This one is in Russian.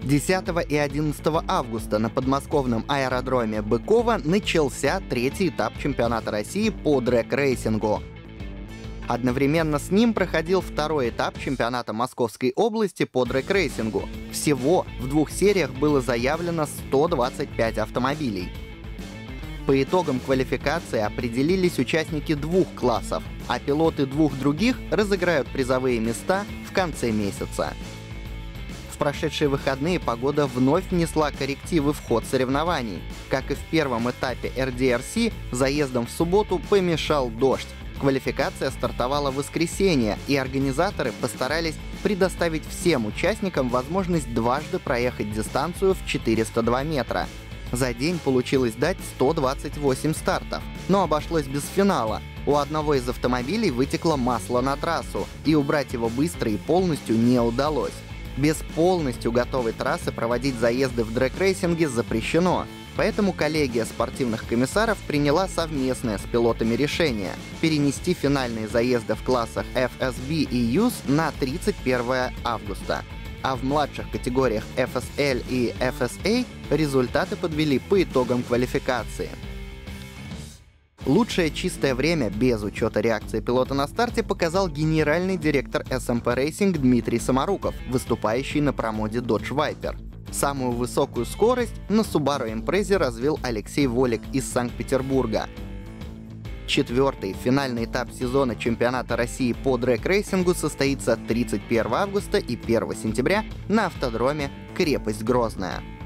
10 и 11 августа на подмосковном аэродроме Быково начался третий этап чемпионата России по дрэг-рейсингу. Одновременно с ним проходил второй этап чемпионата Московской области по дрэг-рейсингу. Всего в двух сериях было заявлено 125 автомобилей. По итогам квалификации определились участники двух классов, а пилоты двух других разыграют призовые места в конце месяца. В прошедшие выходные погода вновь внесла коррективы в ход соревнований. Как и в первом этапе RDRC, заездом в субботу помешал дождь. Квалификация стартовала в воскресенье, и организаторы постарались предоставить всем участникам возможность дважды проехать дистанцию в 402 метра. За день получилось дать 128 стартов, но обошлось без финала. У одного из автомобилей вытекло масло на трассу, и убрать его быстро и полностью не удалось. Без полностью готовой трассы проводить заезды в дрэг-рейсинге запрещено. Поэтому коллегия спортивных комиссаров приняла совместное с пилотами решение перенести финальные заезды в классах FSB и US на 31 августа. А в младших категориях FSL и FSA результаты подвели по итогам квалификации. Лучшее чистое время без учета реакции пилота на старте показал генеральный директор SMP Racing Дмитрий Самаруков, выступающий на промоде Dodge Viper. Самую высокую скорость на Subaru Impreza развил Алексей Волик из Санкт-Петербурга. Четвертый финальный этап сезона чемпионата России по дрэг-рейсингу состоится 31 августа и 1 сентября на автодроме «Крепость Грозная».